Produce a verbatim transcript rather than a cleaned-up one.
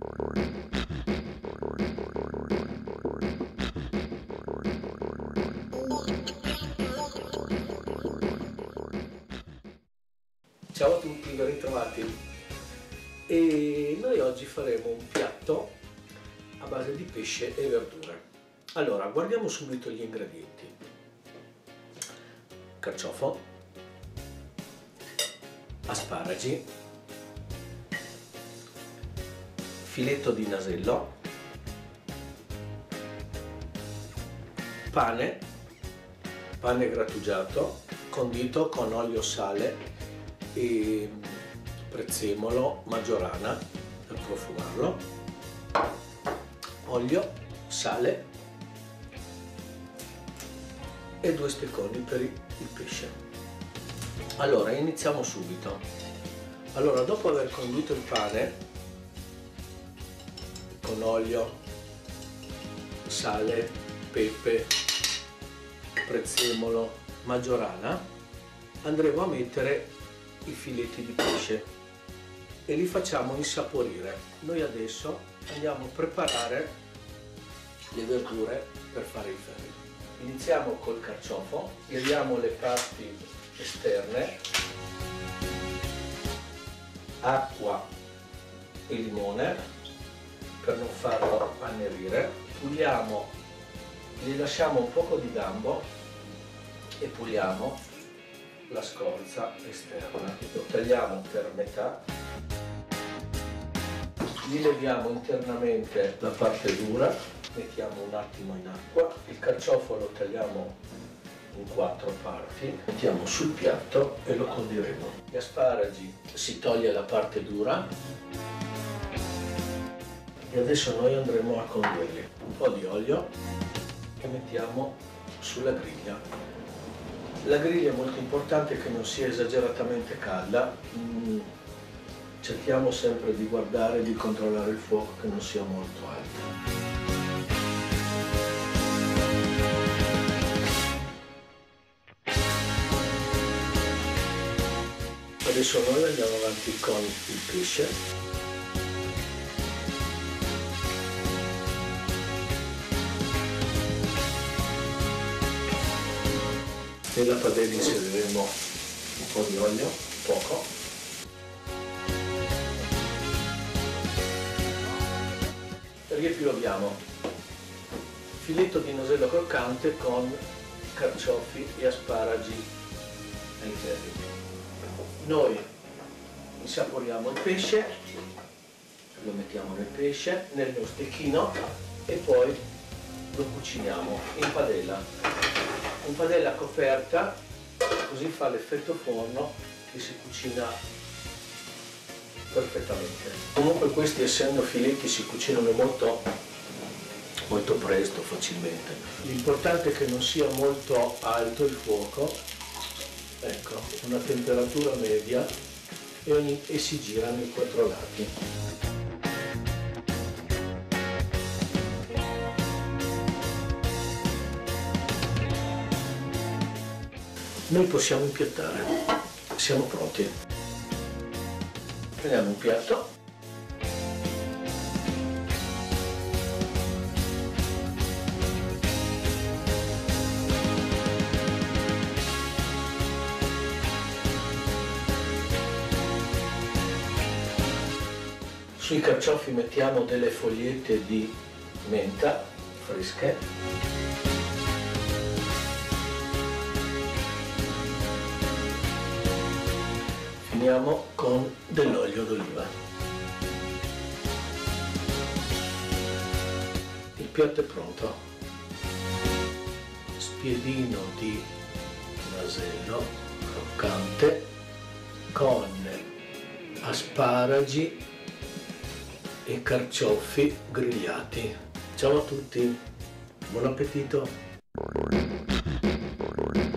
Ciao a tutti, ben ritrovati. E noi oggi faremo un piatto a base di pesce e verdure. Allora, guardiamo subito gli ingredienti. Carciofo, asparagi, filetto di nasello, pane, pane grattugiato, condito con olio, sale e prezzemolo, maggiorana per profumarlo, olio, sale e due spezzoni per il pesce. Allora iniziamo subito. Allora, dopo aver condito il pane con olio, sale, pepe, prezzemolo, maggiorana, andremo a mettere i filetti di pesce e li facciamo insaporire. Noi adesso andiamo a preparare le verdure per fare il ferro. Iniziamo col carciofo, leviamo le parti esterne, acqua e limone per non farlo annerire, puliamo, gli lasciamo un poco di gambo e puliamo la scorza esterna, lo tagliamo per metà, gli leviamo internamente la parte dura, mettiamo un attimo in acqua, il carciofo lo tagliamo in quattro parti, mettiamo sul piatto e lo condiremo. Gli asparagi si toglie la parte dura e adesso noi andremo a condirli. Un po' di olio e mettiamo sulla griglia. La griglia è molto importante che non sia esageratamente calda, mm, cerchiamo sempre di guardare e di controllare il fuoco che non sia molto alto. Adesso noi andiamo avanti con il pesce. Nella padella inseriremo un po' di olio, poco. Riepiloviamo filetto di nasello croccante con carciofi e asparagi ai ferri. Noi insaporiamo il pesce, lo mettiamo nel pesce, nello stecchino e poi lo cuciniamo in padella. In padella coperta, così fa l'effetto forno che si cucina perfettamente. Comunque questi, essendo filetti, si cucinano molto, molto presto, facilmente. L'importante è che non sia molto alto il fuoco, ecco, una temperatura media e, ogni, e si girano i quattro lati. Noi possiamo impiattare, siamo pronti. Prendiamo un piatto, sui carciofi mettiamo delle fogliette di menta fresche. Finiamo con dell'olio d'oliva. Il piatto è pronto. Spiedino di nasello croccante con asparagi e carciofi grigliati. Ciao a tutti, buon appetito!